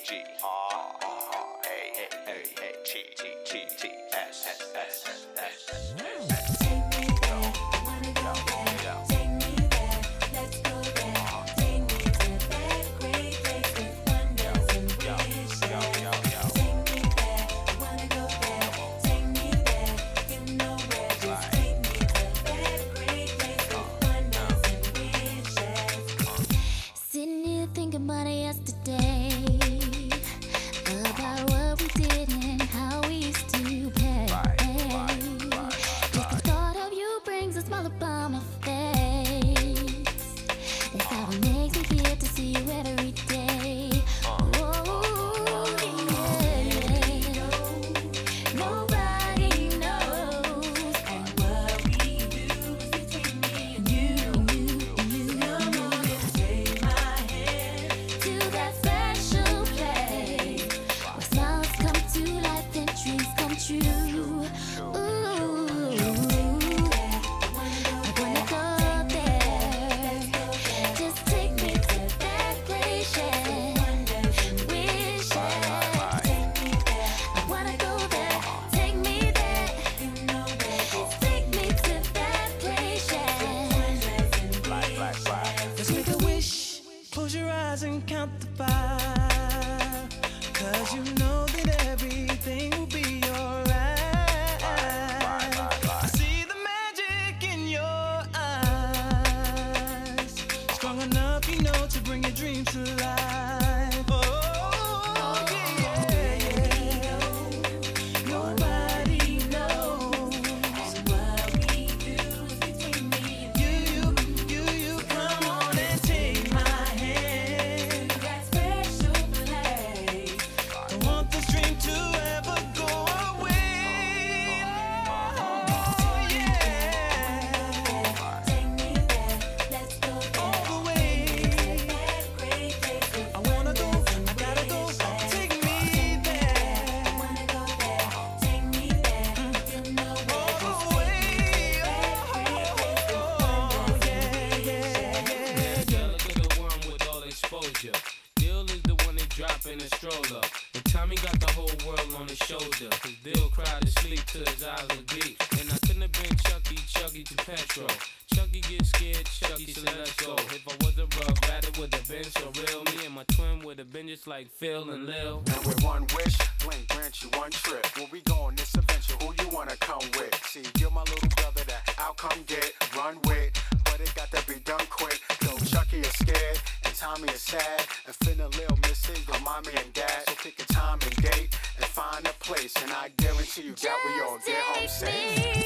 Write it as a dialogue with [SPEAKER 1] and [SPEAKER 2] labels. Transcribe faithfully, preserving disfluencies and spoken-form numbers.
[SPEAKER 1] G R R A A A T T T T S S S S.
[SPEAKER 2] Take me there, wanna go there. Take me there, let's go there. Take me to that great place with wonders and wishes. Take me there, wanna go there. Take me there, you know where. Just take me to that great place with wonders and wishes. Sitting here thinking about it yesterday, about what we did and how we used to play. Just the thought of you brings a smile upon my face. That's how it makes me feel to see you every day. Oh, yeah. Nobody knows, and what we do is between me and you. Come on and take my hand to that special place where smiles come to life and dreams come true. Ooh, I wanna go there. Just take me to that place, yeah. Wishes. Take me there. I wanna go there. Take me there. You know where. Just take me to that place, yeah.
[SPEAKER 3] Let's make a wish. Close your eyes and count the five, 'cause you know that everything will be alright. I see the magic in your eyes, strong enough, you know, to bring your dreams to life. Oh, yeah, yeah. Nobody knows,
[SPEAKER 2] And what we do is between me and
[SPEAKER 3] you, you, you, you. Come on and take my hand.
[SPEAKER 2] that special place.
[SPEAKER 3] Don't want this dream to ever go away. Oh, yeah.
[SPEAKER 2] Take me there, let's go
[SPEAKER 3] All
[SPEAKER 2] there.
[SPEAKER 3] the way.
[SPEAKER 2] That great place with
[SPEAKER 3] I wanna go, I gotta go. Take me there.
[SPEAKER 2] wanna go there. Take me there, you know
[SPEAKER 3] All
[SPEAKER 2] where.
[SPEAKER 3] the way. Oh, yeah, yeah, yeah, yeah.
[SPEAKER 4] Look at the one with all exposure. Dill is the one that drop in the stroller. And Tommy got the whole world on his shoulder. Cause Dill cried to sleep till his eyes were deep. And I couldn't have been Chucky, Chucky to Petro. Chucky get scared, Chucky said let's go. If I was a rug rat, it would have been so real. Me and my twin would have been just like Phil and Lil.
[SPEAKER 1] And with one wish, Blink grant you one trip. When we go on this adventure, who you wanna come with? See, you're my little brother that I'll come get, run with, but it got to be done quick. Though Chucky is scared and Tommy is sad, and Finn and Lil missing their mommy and dad. So pick a time and date and find a place, and I guarantee you that we all get home
[SPEAKER 2] Just
[SPEAKER 1] safe.
[SPEAKER 2] take me